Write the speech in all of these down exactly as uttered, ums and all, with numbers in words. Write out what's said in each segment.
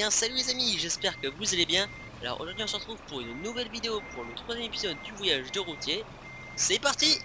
bien, salut les amis, j'espère que vous allez bien. Alors aujourd'hui on se retrouve pour une nouvelle vidéo pour le troisième épisode du voyage de routier. C'est parti.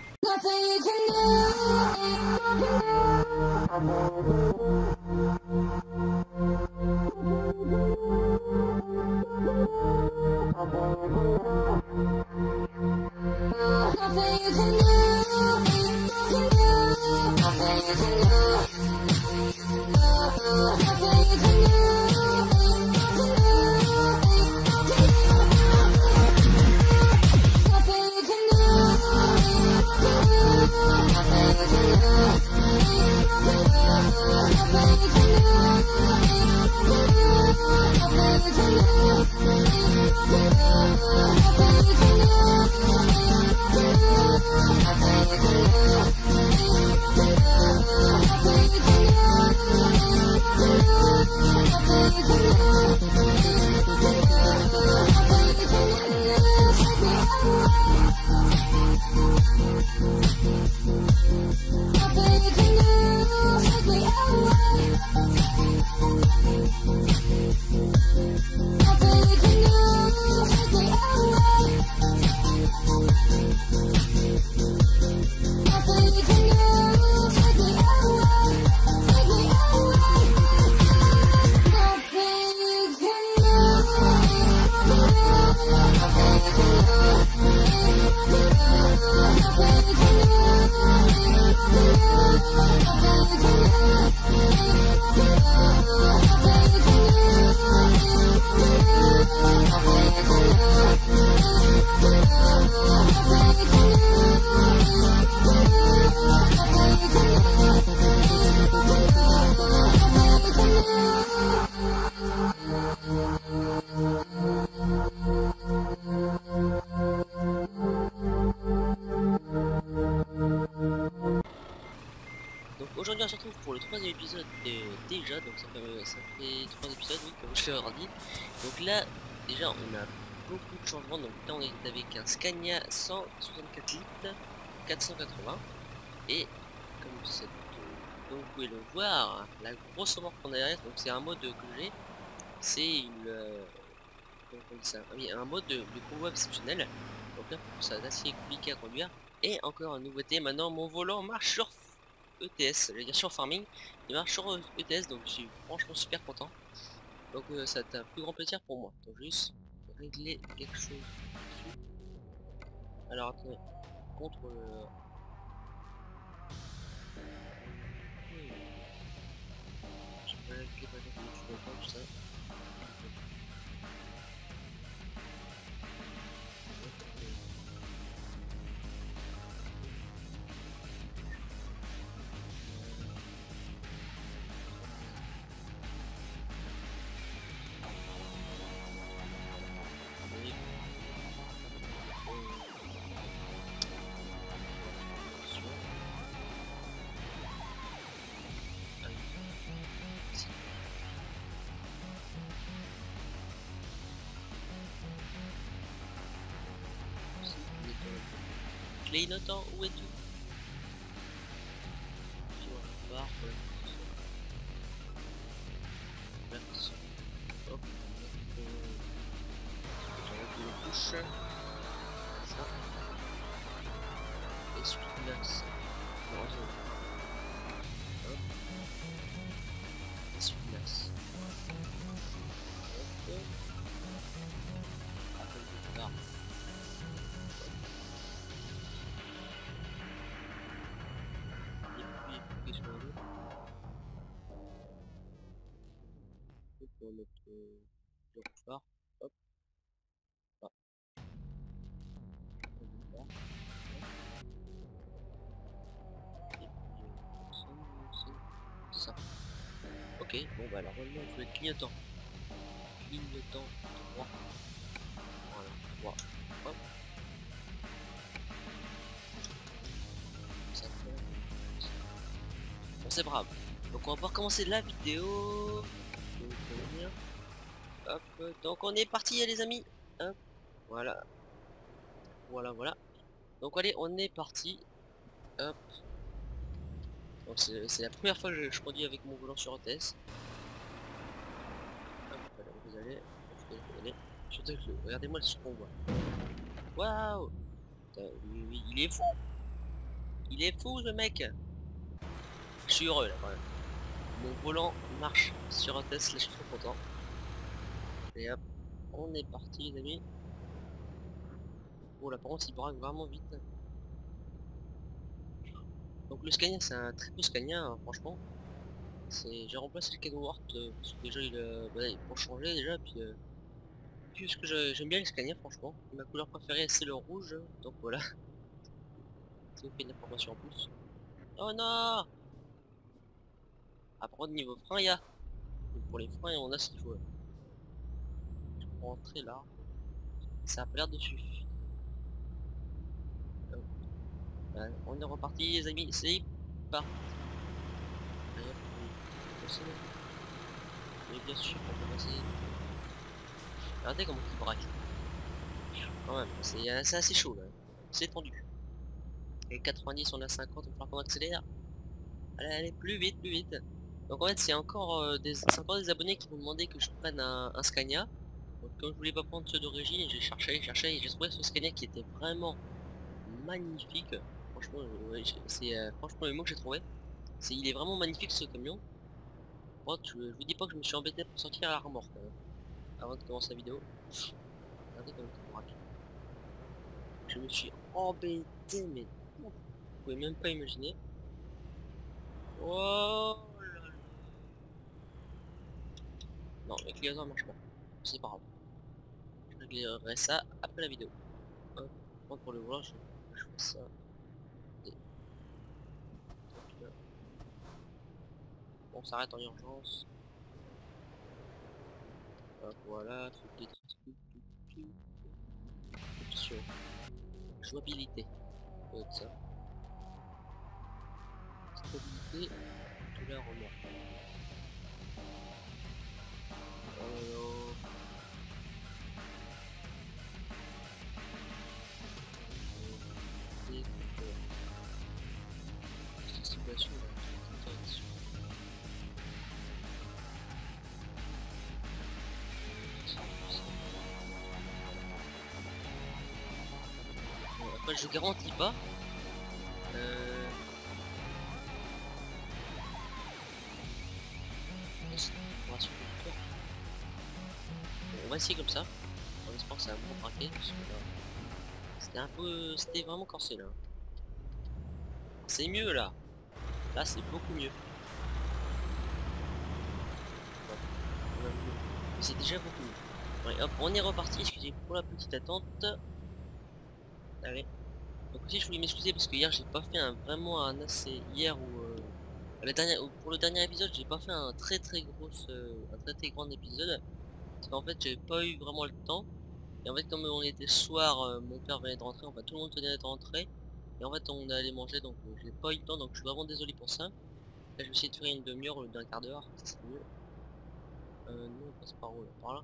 Donc aujourd'hui on se retrouve pour le troisième épisode de, déjà, donc ça fait, ça fait trois épisodes, oui, comme je l'ai dit. Donc là, déjà on a beaucoup de changements, donc là on est avec un Scania cent soixante-quatre litres, quatre cent quatre-vingts, et comme, cette, donc vous pouvez le voir, la grosse remorque qu'on a derrière, donc c'est un mode que j'ai, c'est une... Euh, comment on dit ça, oui, un mode de, de convoi exceptionnel, donc là ça c'est assez compliqué à conduire. Et encore une nouveauté, maintenant mon volant marche sur E T S, je vais dire sur farming, il marche sur E T S, donc je suis franchement super content. Donc euh, ça a un plus grand plaisir pour moi. Donc juste régler quelque chose dessus. Alors attendez, contre le... Hmm. Je vais régler par exemple le tunnel, tout ça. Clignotant, où es-tu? Sur la barre, version. Hop, j'enlève les couches. Ça. Et sur l'axe. Hop. Et sur l'axe. Hop. Appel de barre. Pour notre euh, le phare, hop, ah. Et puis euh, ça. Ok, bon bah alors maintenant il faut être clignotant. Clignotant droit. Voilà, droit. Hop. Ça fait. Bon c'est brave. Donc on va pouvoir commencer la vidéo. Hop, donc on est parti les amis. Hop, voilà. Voilà, voilà. Donc allez, on est parti. Hop. Donc c'est la première fois que je, je conduis avec mon volant sur O T S. Hop, allez, on y aller. Je vais y aller. Surtout que regardez-moi ce qu'on voit. Waouh! Il est fou! Il est fou ce mec! Je suis heureux là quand même. Mon volant marche sur un Tesla, je suis trop content. Et hop, on est parti les amis. Oh là par contre il braque vraiment vite. Donc le Scania c'est un très beau Scania hein, franchement. J'ai remplacé le Kenworth euh, parce que déjà il euh, bah, pour changer déjà puis, euh, puis parce que j'aime bien les Scania franchement. Ma couleur préférée c'est le rouge donc voilà. Ça vous fait une information en plus. Oh non! À propos de niveau frein il y a. Et pour les freins on a ce qu'il faut. Je peux rentrer là. Ça a pas l'air de suffire. Euh, on est reparti les amis, c'est parti. D'ailleurs, on peut passer là. Mais bien sûr on peut passer. Regardez comment il braque. Quand même, c'est euh, c'est assez chaud là. C'est tendu. Et quatre-vingt-dix on a cinquante, on va falloir qu'on accélère. Allez, allez, plus vite, plus vite. Donc en fait c'est encore euh, des c'est encore des abonnés qui m'ont demandé que je prenne un, un Scania. Donc comme je voulais pas prendre ceux d'origine, j'ai cherché, cherché et j'ai trouvé ce Scania qui était vraiment magnifique. Franchement, euh, ouais, c'est euh, franchement le mot que j'ai trouvé. C'est il est vraiment magnifique ce camion. Bon, je, je vous dis pas que je me suis embêté pour sortir à la remorque hein, avant de commencer la vidéo. Regardez comme il braque. Je me suis embêté mais vous pouvez même pas imaginer. Oh là là. Non, le client marche pas. C'est pas grave. Je réglerai ça après la vidéo. Hop. Moi pour le voir, je, je fais ça. Et... donc là. On s'arrête en urgence. Hop, voilà, truc des trucs. Option. Jouabilité. Ça doit être ça. Stabilité de la remorque. Oh. Situation d'interaction. Bon, après je garantis pas. Euh... On va essayer comme ça. On espère que ça va me braquer. C'était un peu. C'était vraiment corsé là. C'est mieux là. Là c'est beaucoup mieux. Ouais. C'est déjà beaucoup mieux. Allez hop, on est reparti. Excusez pour la petite attente. Allez. Donc aussi je voulais m'excuser parce que hier j'ai pas fait un vraiment un assez hier ou euh, la dernière ou pour le dernier épisode j'ai pas fait un très très gros euh, un très très grand épisode parce qu'en fait j'avais pas eu vraiment le temps et en fait comme on était soir euh, mon père venait de rentrer, enfin tout le monde venait d'être rentré et en fait on allait manger donc euh, j'ai pas eu le temps donc je suis vraiment désolé pour ça. Là je vais essayer de faire une demi-heure ou d'un quart d'heure, ça serait mieux. Euh nous on passe par où là? Par là?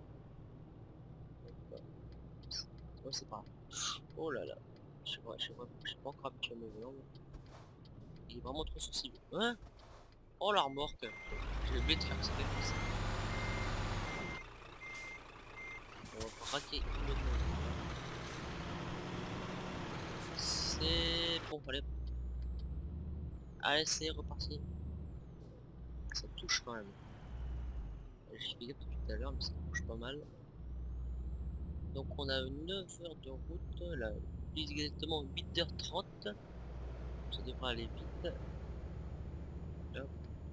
Ouais c'est par là. Oh là là. Je sais pas, je sais pas, je sais pas encore habitué à mon volant. Il est vraiment trop sensible. Hein? Oh la remorque. J'ai oublié de faire ça. On va braquer complètement. C'est bon, allez. Allez, c'est reparti. Ça touche quand même. J'ai fait gaffe depuis tout à l'heure, mais ça touche pas mal. Donc on a neuf heures de route. Là, plus exactement huit heures trente. Ça devrait aller vite. Hop.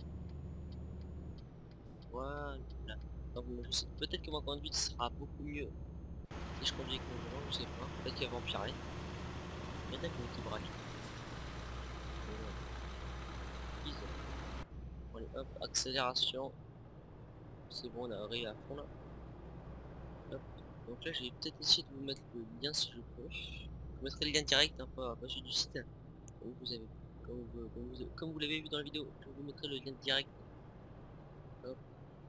Voilà. Donc je sais peut-être que ma conduite sera beaucoup mieux si je conduis avec mon volant, je sais pas. Peut-être qu'il va empirer. Mais d'accord, qui braque. Allez hop, accélération. C'est bon, on a arrêté à fond là. Hop. Donc là, je vais peut-être essayer de vous mettre le lien si je peux. Je vous mettrai le lien direct, hein, pas, pas celui du site. Comme vous avez, comme vous, comme vous, comme vous l'avez vu dans la vidéo, je vous mettrai le lien direct. Hop.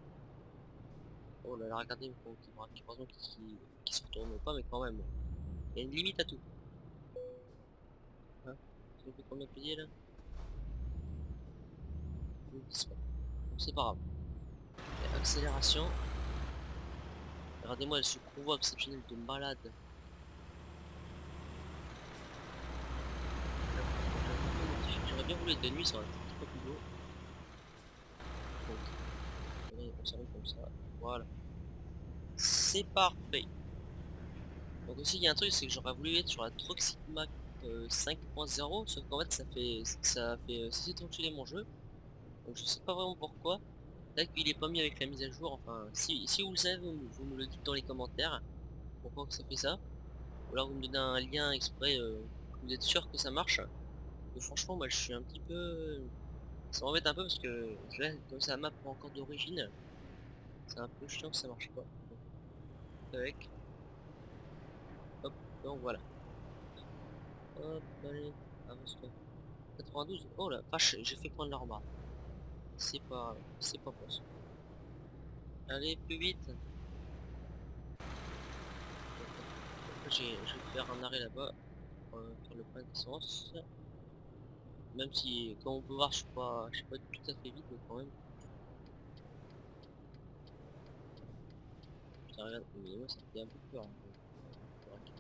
Oh là là, regardez comment il braque. Heureusement qu'il qu se retourne pas, mais quand même. Il y a une limite à tout. Hein, ça fait combien de piliers là? Bon, c'est pas grave. Et accélération. Regardez-moi ce convoi exceptionnel de malades. J'aurais bien voulu être de nuit, ça aurait été trop plus beau. Donc, allez, on s'arrête comme ça. Voilà. C'est parfait. Donc aussi il y a un truc, c'est que j'aurais voulu être sur la Toxic Map euh, cinq point zéro, sauf qu'en fait ça fait ça fait euh, cesser de fonctionner mon jeu. Donc je sais pas vraiment pourquoi. Là qu'il est pas mis avec la mise à jour, enfin si, si vous le savez vous, me vous me le dites dans les commentaires. Pourquoi que ça fait ça. Ou alors vous me donnez un lien exprès, euh, vous êtes sûr que ça marche. Et franchement moi je suis un petit peu... Ça m'embête un peu parce que là comme ça la map pas encore d'origine, c'est un peu chiant que ça marche pas. Donc, avec. Hop, donc voilà. Hop, allez, avance-toi. quatre-vingt-douze, oh la vache, j'ai fait prendre la remarque. C'est pas, c'est pas possible. Allez, plus vite. Je vais faire un arrêt là-bas, euh, faire le plein d'essence. Même si, comme on peut voir, je suis pas, je suis pas tout à fait vite, mais quand même. Ça regarde, mais moi ça fait un peu peur. Hein, donc, correct.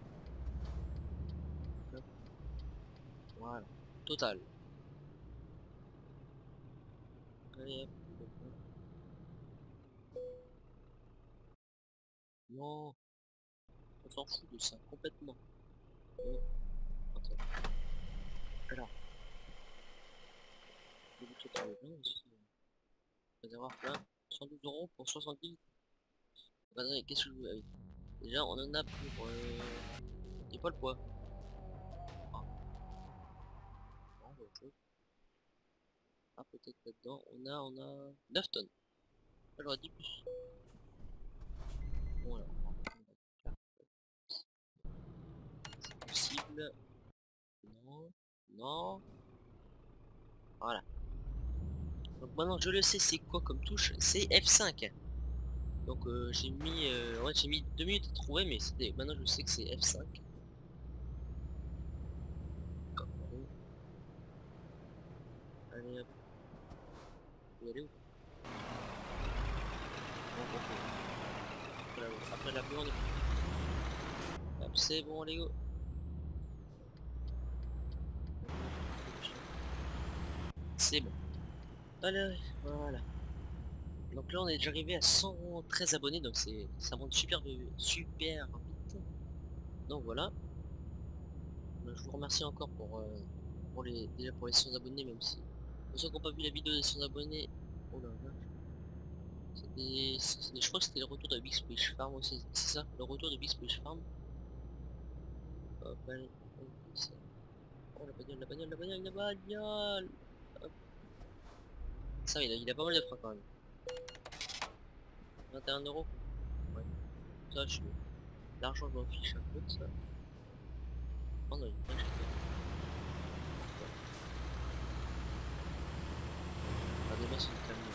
Hop, voilà, total. Allez, hop, hop, hop. Non, on s'en fout de ça complètement. Oh, attends. Alors, le bouclier par le plein aussi. Réservoir plein, cent douze euros pour soixante-dix. Attendez, qu'est-ce que je voulais avec? Déjà, on en a pour... Euh... Et pas le poids. Ah, non, bah, autre chose. Ah, peut-être là-dedans. On a, on a... neuf tonnes. Ah, j'aurais dit plus. Bon, alors, on va faire. C'est possible. Non. Non. Voilà. Donc maintenant, je le sais, c'est quoi comme touche? C'est F cinq. Donc, euh, j'ai mis... Euh... Ouais, j'ai mis deux minutes à trouver, mais c'était... Maintenant, je sais que c'est F cinq. Allez, hop. Vous y allez ou pas? Bon, bon, bon. Après, la... Après la pluie, on est... Hop, c'est bon, allez, go. C'est bon. Allez, voilà. Donc là on est déjà arrivé à cent treize abonnés, donc c'est ça monte super de super vite. Donc voilà. Donc, je vous remercie encore pour, euh, pour les déjà pour les cent abonnés, même si pour ceux qui n'ont pas vu la vidéo des cent abonnés. Oh là là. C'était. Je crois que c'était le retour de Big Splish Farm aussi. C'est ça, le retour de Big Splish Farm. Hop, allez, on fait ça. Oh la bagnole, la bagnole, la bagnole, la bagnole. Hop. Ça il a, il a pas mal de freins quand même. vingt et un euros. Ouais. Ça je. L'argent je m'en fiche un peu de ça. Oh non, il est pas acheté. Regardez-moi ce camion.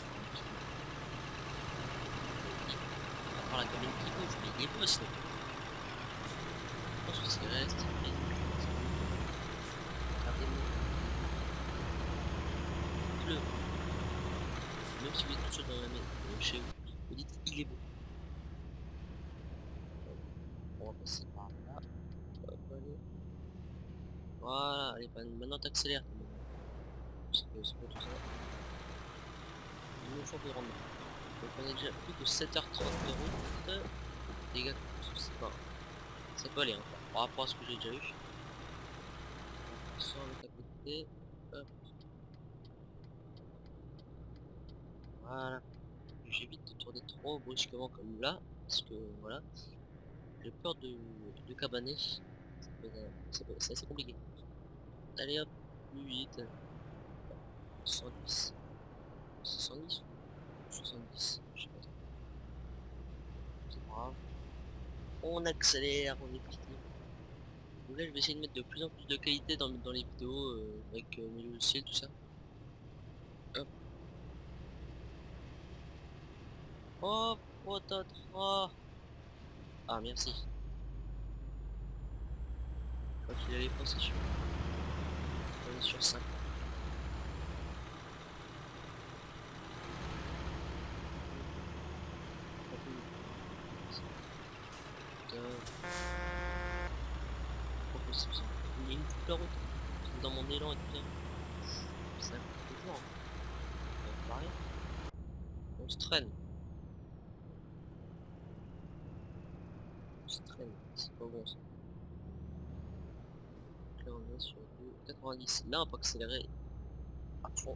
À part la cabine qui bouge, mais il est beau sinon. Je pense que c'est reste. Regardez-moi. Le. Même si vous êtes tout seul dans la maison, chez vous, vous dites il est beau. On va passer par là. Hop, allez. Voilà, allez, maintenant t'accélères. Parce que c'est pas tout ça. Il nous faut de rendement. Donc on est déjà plus de sept heures trente de route. Les gars, c'est pas. Ça peut aller encore par rapport à ce que j'ai déjà eu. On va mettre à côté. Hop. Voilà. J'évite de tourner trop brusquement comme là. Parce que voilà. J'ai peur de, de cabaner. C'est assez compliqué. Allez hop, plus vite. cent dix. soixante-dix soixante-dix, je sais pas. C'est pas grave. On accélère, on est parti. Donc là je vais essayer de mettre de plus en plus de qualité dans, dans les vidéos euh, avec euh, mes logiciels, tout ça. Hop. Hop, oh, ah merci. Je crois qu'il allait passer sur. On est sur cinq. Pas possible ça. Il y a une toute la route. Dans mon élan et tout ça. Ça coûte toujours. Hein. Pareil. On se traîne. On se traîne. C'est pas bon ça. Donc là on est sur du quatre-vingt-dix. Là on peut accélérer à fond.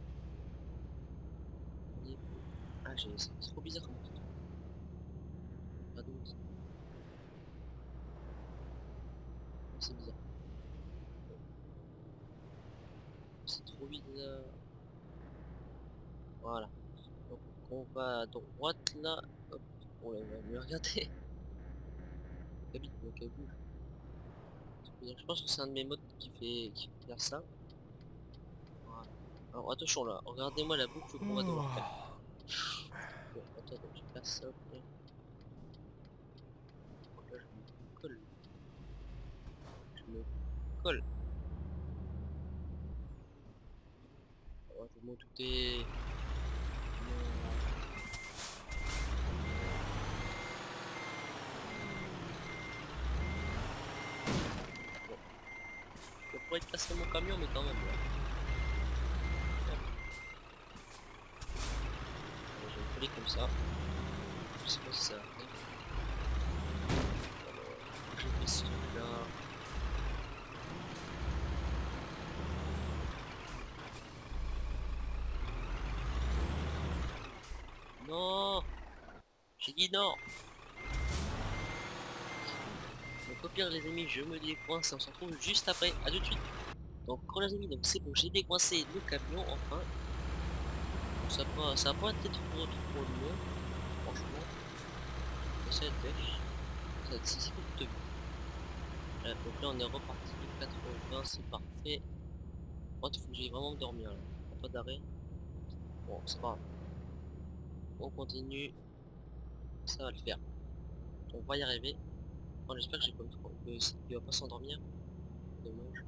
Ah j'ai. C'est trop bizarre comment ça. Pardon. C'est bizarre. C'est trop bizarre. Voilà. Donc on va à droite là. Hop. On va mieux regarder. Habite donc elle bouge. Je pense que c'est un de mes modes qui fait qui fait faire ça. Voilà. Alors attention là, regardez-moi la boucle qu'on va devoir faire. Bon, attends, je vais faire ça. Ok. Donc là je me colle. Je me colle. Ouais, je vais m'en douter. Bon. Je pourrais placer mon camion mais quand même là. Je vais me coller comme ça. Je sais pas si ça va faire. Alors, je fais ce truc là. Non, j'ai dit non. Donc au pire les amis, je me décoince et on se retrouve juste après. À tout de suite. Donc quand les amis, donc c'est bon, j'ai décoincé le camion enfin. Ça va pas, ça va pas être trop trop long, franchement. Ça va être pêche. Ça va être six minutes. Voilà, donc là on est reparti de quatre-vingts, c'est parfait. Par contre il faut que j'aille vraiment dormir là. Pas d'arrêt. Bon, c'est pas grave. On continue. Ça va le faire. On va y arriver. Bon, j'espère que j'ai pas eu trop. Que il va pas s'endormir. Dommage.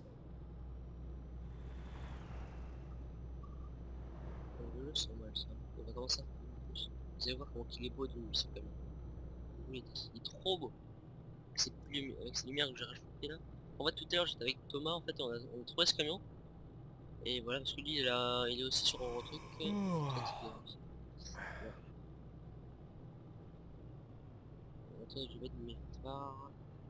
Je le sens mal ça. On va commencer à faire plus. Vous allez voir comment il est beau de nuit ce camion. Il est, il est trop beau. Avec ces, lumi avec ces lumières que j'ai rajoutées là. En fait tout à l'heure j'étais avec Thomas en fait on a, on a trouvé ce camion. Et voilà parce que lui il, a, il est aussi sur un truc. Fatigué. Voilà. Attends, je vais mettre mes phares.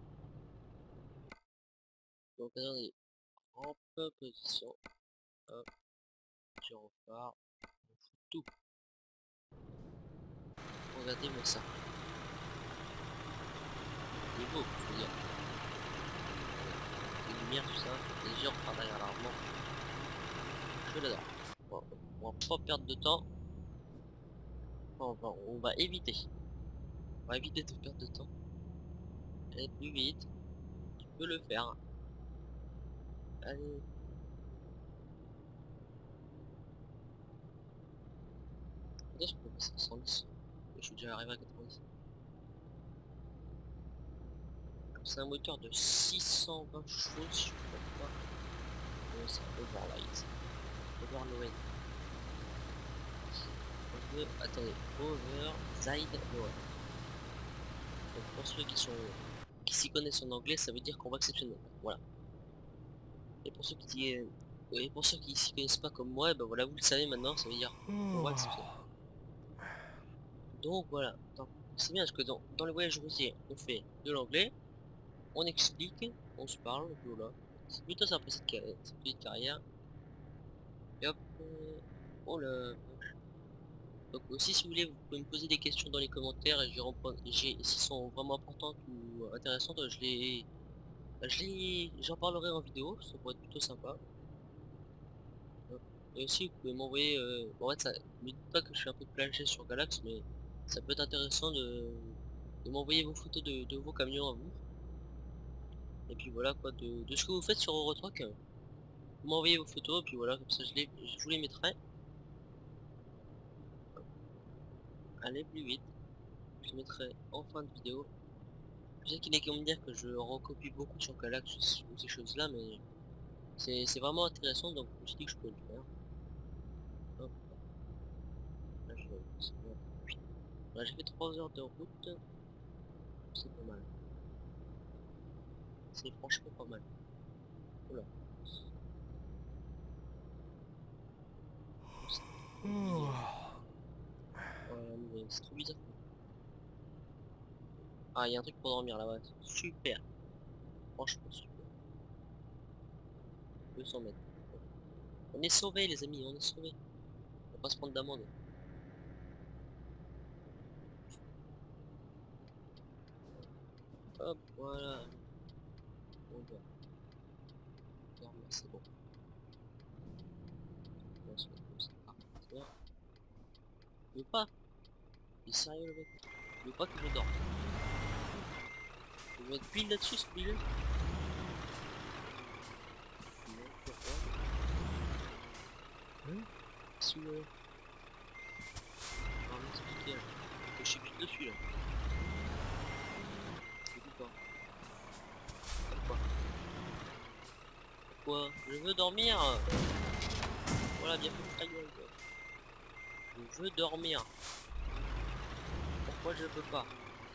Donc attendez. Hop, position. Hop, je repars. On fout tout. Regardez-moi ça. Il est beau, je veux dire. Les lumières, tout ça. Les gens par derrière l'armement. Je l'adore. Bon, on va pas perdre de temps. On va, on va éviter. On va éviter de perdre de temps. Aller plus vite. Tu peux le faire. Allez. Peut-être je peux passer à cent dix. Je suis déjà arrivé à quatre-vingt-dix. C'est un moteur de six cent vingt chevaux, si je ne me trompe pas. Euh, c'est un Overlight. Overload. On veut, attendez, Overside Lower. Donc pour ceux qui sont qui s'y connaissent en anglais, ça veut dire qu'on va exceptionnel. Voilà. Et pour ceux qui et pour ceux qui s'y connaissent pas comme moi, ben voilà, vous le savez maintenant, ça veut dire on va exceptionnel. Donc voilà. C'est bien parce que dans, dans les voyages routiers, on fait de l'anglais, on explique, on se parle, et puis voilà. C'est plutôt sympa cette, cette petite carrière. Et hop, euh, oh là. Donc aussi si vous voulez vous pouvez me poser des questions dans les commentaires et j'y reprends si sont vraiment importantes ou intéressantes je les je les j'en parlerai en vidéo, ça pourrait être plutôt sympa. Et aussi vous pouvez m'envoyer euh, bon, en fait ça me dites pas que je suis un peu plagié sur Galax mais ça peut être intéressant de, de m'envoyer vos photos de, de vos camions à vous. Et puis voilà quoi de, de ce que vous faites sur Eurotruck. Vous m'envoyez vos photos et puis voilà comme ça je les je vous les mettrai. Allez plus vite. Je les mettrai en fin de vidéo. Je sais qu'il est comme dire que je recopie beaucoup sur Galax ou ces choses là mais c'est vraiment intéressant donc je me suis dit que je peux le faire. Hop. Là, je... Là, j'ai fait trois heures de route, c'est pas mal. C'est franchement pas mal. Oula. Ouais, mais c'est trop bizarre. Ah, il y a un truc pour dormir là-bas. Super. Franchement super. deux cents mètres. On est sauvés les amis, on est sauvés. On va pas se prendre d'amende. Hop, voilà. On va dormir, c'est bon. On se met comme ça. Ah, c'est bien. Il veut pas. Il est sérieux le mec. Il veut pas que je dorme. Il veut être pile là-dessus ce billet. Si euh... on va m'expliquer là. Que je suis pile dessus là. C'est tout pas. Pourquoi Pourquoi Je veux dormir. Voilà, bien fait ta gueule quoi. Je veux dormir. Pourquoi je peux pas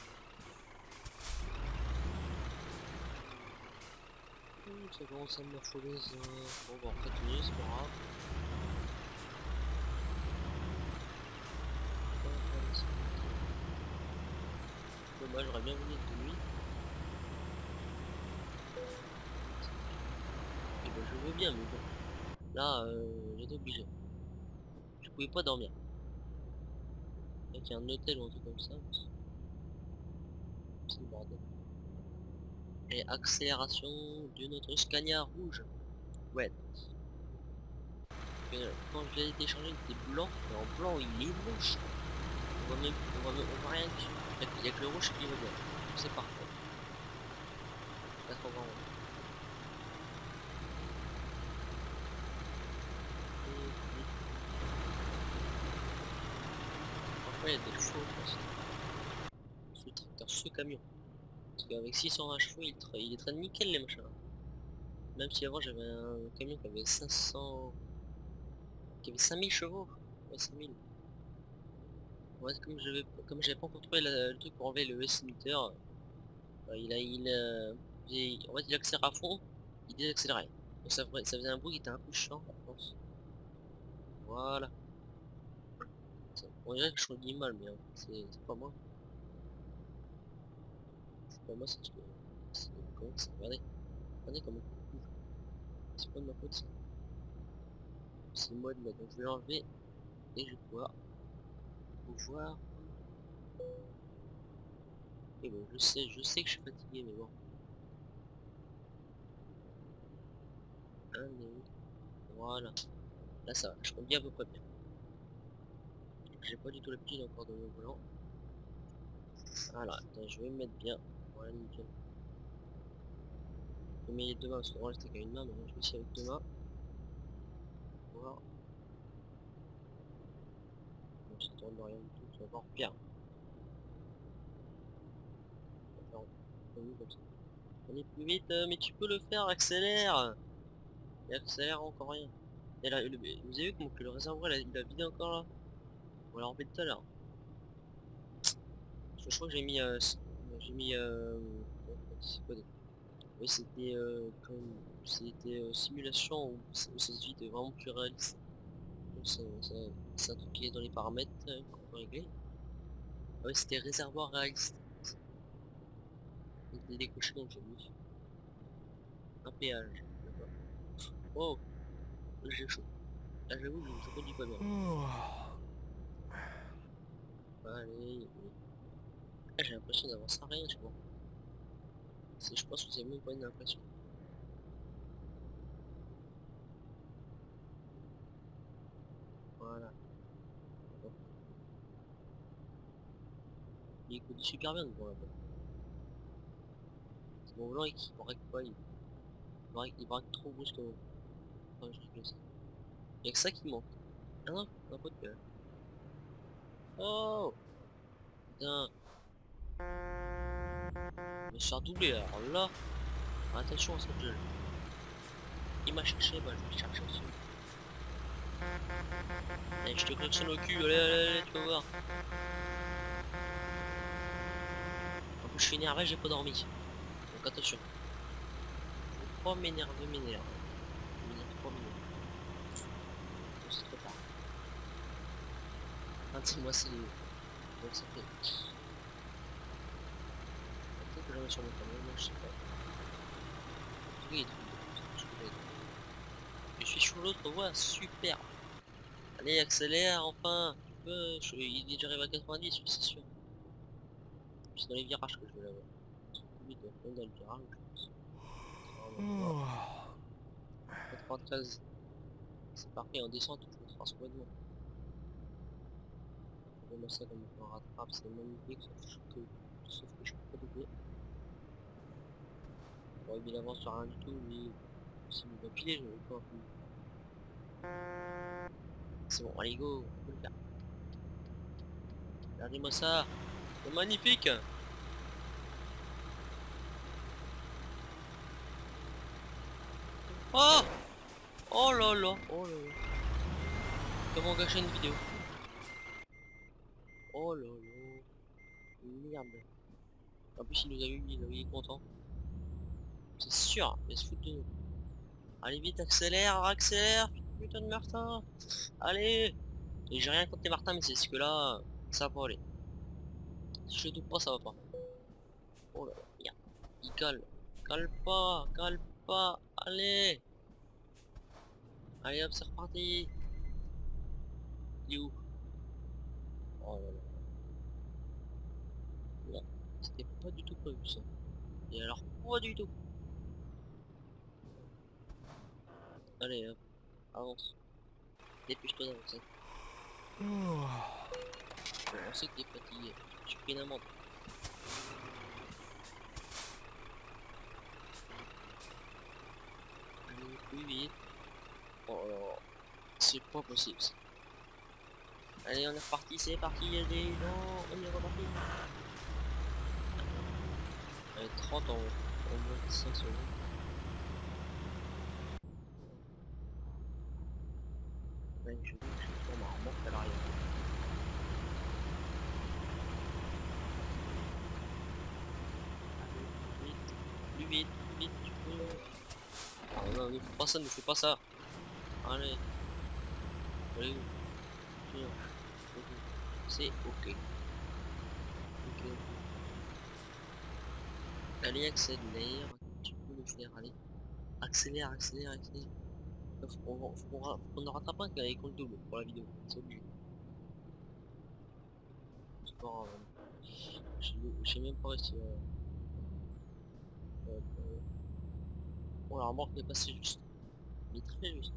Hum, ça commence à me m'affoler ça. Bon bah on va continuer, c'est pas grave. Dommage, j'aurais bien voulu être de nuit. Et ben je veux bien mais bon. Là euh, j'étais obligé. Je pouvais pas dormir. Il y a un hôtel ou un truc comme ça. C'est le bordel. Et accélération de notre Scania rouge. Ouais. Euh, quand je l'ai téléchargé il était blanc. Et en blanc il est rouge. On voit même, on voit, même, on voit rien dessus. Il y a que le rouge qui va bien. C'est parfait. Là faut voir. Parfois il y a des chevaux ce tracteur, ce camion. Parce qu'avec six cent vingt chevaux il, il est très nickel les machins. Même si avant j'avais un camion qui avait cinq cents... qui avait cinq mille chevaux. Ouais cinq mille. Ouais, comme j'avais comme j'avais pas encore trouvé le, le truc pour enlever le S-meter, bah, il a il, euh, il en fait il accélère à fond, il désaccélérait. Donc ça, ça faisait un bruit qui était un peu chiant je pense. Voilà. On dirait que je dis mal mais c'est pas moi. C'est pas moi c'est parce que c'est comment ça regardez. Regardez comment il bouge. C'est pas de ma faute ça. C'est le mode là donc je vais l'enlever et je vais pouvoir pouvoir. Et bon je sais je sais que je suis fatigué mais bon. Allez. Voilà. Là ça va, je conduis à peu près bien. J'ai pas du tout l'habitude encore de mon volant. Voilà, attends, je vais me mettre bien. Voilà, nickel. Je mets les deux mains parce que j'étais qu'à une main, donc je vais essayer avec deux mains. Voir. Bon, ça tourne de rien du tout, c'est encore pire. On va faire un peu comme ça. On est plus vite, euh, mais tu peux le faire, accélère. Et accélère encore rien. Et là, le, vous avez vu comment que le réservoir il a, il a vidé encore là. On l'a rempli tout à l'heure. Je crois que j'ai mis, euh, j'ai mis, euh, c'est quoi, oui, c'était euh, comme c'était euh, simulation où ça où ça se vide vraiment plus réaliste. Donc c'est c'est- c'est un truc qui est dans les paramètres euh, qu'on peut régler. Ah ouais, c'était réservoir réaliste. Donc les décoché donc j'ai mis un péage. D'accord. Oh, là j'ai chaud. Là j'avoue je, je conduis pas bien. Allez, oui. Ah, j'ai l'impression d'avoir ça rien, je sais pas. C'est- Je pense que c'est même pas une impression. Voilà. Hop. Il conduit super bien devant là-bas. C'est mon volant qui braque pas, il braque, il braque trop brusquement. Enfin, je réglais ça. Y'a que ça qui manque. Ah non, un peu de péage. Oh putain, je me suis redoublé alors là. Attention à cette gueule. Il m'a cherché, bah je vais chercher aussi. Allez, je te klaxonne au cul, allez, allez, allez, tu vas voir. En plus je suis énervé, j'ai pas dormi. Donc attention. trop m'énerver, m'énerver. M'énerve trop, m'énerve. C'est trop tard. vingt-six mois, c'est... Bon, ça fait... Peut-être que j'en ai sur mon canal, moi je sais pas. Oui, je suis sur l'autre voie, super. Allez, accélère, enfin. Tu peux, je... il est déjà arrivé à quatre-vingt-dix, c'est sûr. C'est dans les virages que je vais l'avoir. Lui, il doit prendre dans le virage, je pense. quatre-vingt-treize. C'est parfait, en descente, je me trace complètement. Moi ça comme on rattrape, c'est magnifique, sauf que, sauf que je peux pas doubler. Bon, il avance sur rien du tout, mais s'il me va piler, je vais pas un peu. C'est bon, allez go, on peut le faire. Regardez-moi ça, c'est magnifique. Oh, oh là là, oh là là. Comment gâcher une vidéo? Oh là là, merde. En plus il nous a eu, il, il est content. C'est sûr, il se fout de nous. Allez vite, accélère, accélère, putain de Martin. Allez. Et j'ai rien contre les Martins, mais c'est ce que là, ça va pas aller. Si je double pas, ça va pas. Oh là là, merde. Il cale. Cale pas, cale pas. Allez. Allez hop, c'est reparti. Il est où? Oh là là. Non, c'était pas du tout prévu ça. Et alors, pas du tout. Allez hop, avance. Dépêche-toi d'avancer. Bon, on sait que t'es fatigué. J'ai pris une amende. Allez, plus vite. Oh là là. C'est pas possible ça. Allez, on est reparti, c'est parti, allez, non, on est reparti. Allez, trente en, en moins de cinq secondes. Ouais, je vais je tourne en remorque à l'arrière. Allez, vite, plus vite, plus vite, tu peux. Ah non, ne fais pas ça, ne fais pas ça. Allez. Allez, où? C'est ok. Ok. Allez, accélère. Tu peux le faire, allez. Accélère, accélère, accélère. Faut qu'on faut qu'on en rattrape un qui compte double pour la vidéo. C'est obligé. C'est pas grave. J'ai même pas réussi à... Bon, la remorque n'est pas si juste. Mais très juste.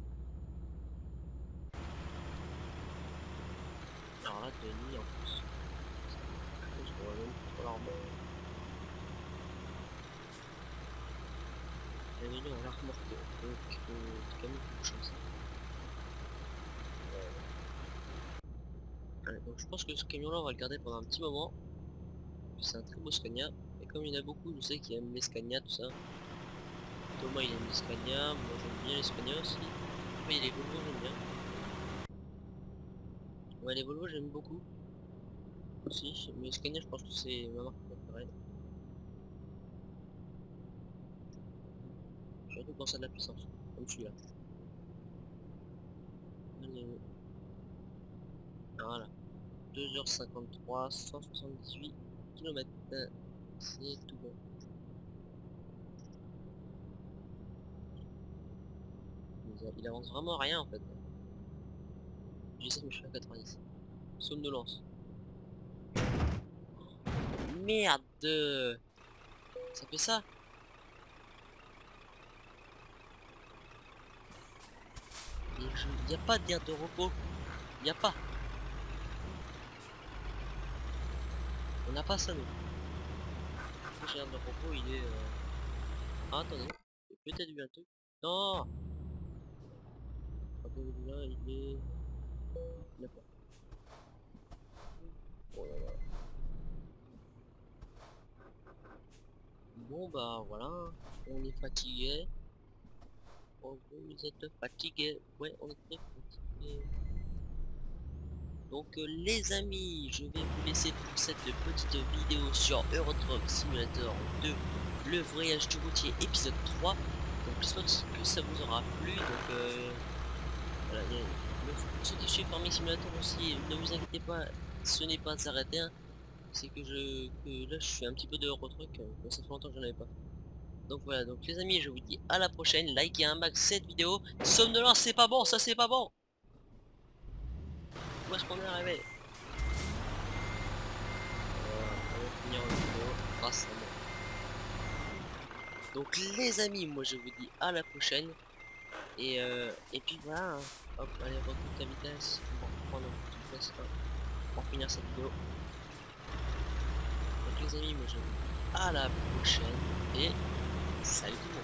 Alors là, de nuit en plus. Je pense qu'on va même pour la remorque. La nuit, on va la remorquer. Donc, euh, c'est quand même une chance. Allez, donc je pense que ce camion là on va le garder pendant un petit moment. C'est un très beau Scania. Et comme il y en a beaucoup, je sais qui aiment les Scania, tout ça. Thomas il aime les Scania, moi j'aime bien les Scania aussi. Après il y a les Volvo, j'aime bien. Ouais, les Volvo j'aime beaucoup. Aussi, mais Scania je pense que c'est ma marque préférée. Surtout quand ça a de la puissance, comme celui-là. Allez. Voilà. deux heures cinquante-trois, cent soixante-dix-huit kilomètres. C'est tout bon. Il avance vraiment rien en fait. J'essaie mais je suis à quatre-vingt-dix. Somnolence. Merde. Ça fait ça. Il n'y a pas d'air de repos. Il n'y a pas. On n'a pas ça nous. Le prochain aire de repos il est... Euh... Ah, attendez. Peut-être vu un truc. Non. Là il est... Il a pas. Oh là là. Bon bah voilà. On est fatigué. Oh, vous êtes fatigué. Ouais, on est très fatigué. Donc euh, les amis, je vais vous laisser pour cette petite vidéo sur Euro Truck Simulator deux. le voyage du routier épisode trois. Donc j'espère que ça vous aura plu. Donc euh, voilà, il y a le, ceux qui suivent Farming Simulator aussi, ne vous inquiétez pas, ce n'est pas s'arrêter. Hein. C'est que je que là je suis un petit peu de retrait, que que ça fait longtemps que j'en avais pas fait. Donc voilà, donc les amis, je vous dis à la prochaine, likez un max cette vidéo. Somnolence, c'est pas bon, ça c'est pas bon. Où est-ce qu'on est arrivé? Voilà, on va finir la vidéo grâce à moi. Donc les amis, moi je vous dis à la prochaine. Et, euh, et puis voilà, hein. Hop, allez, recoupe ta vitesse. On va reprendre un petit vitesse là, pour finir cette vidéo. Donc les amis, moi je vous dis à la prochaine et salut.